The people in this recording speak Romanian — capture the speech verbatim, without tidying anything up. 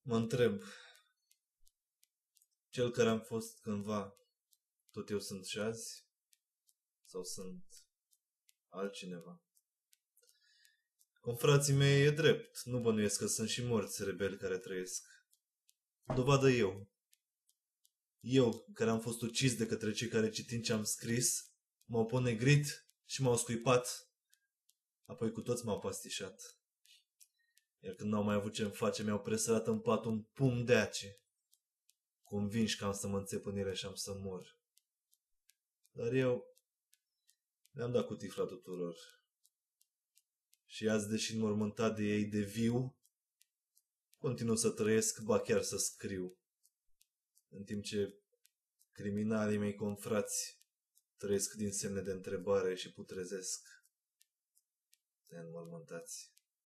Mă întreb, cel care am fost cândva, tot eu sunt și azi? Sau sunt altcineva? Confrații mei, e drept, nu bănuiesc că sunt și morți rebeli care trăiesc. Dovadă eu. Eu, care am fost ucis de către cei care, citind ce am scris, m-au ponegrit și m-au scuipat. Apoi cu toți m-au pastișat. Iar când n-au mai avut ce-mi face, mi-au presărat în pat un pumn de ace, convinși că am să mă înțep în ele și am să mor. Dar eu le-am dat cu tifla tuturor. Și azi, deși înmormântat de ei de viu, continuu să trăiesc, ba chiar să scriu. În timp ce criminalii mei confrați trăiesc din semne de întrebare și putrezesc de înmormântați.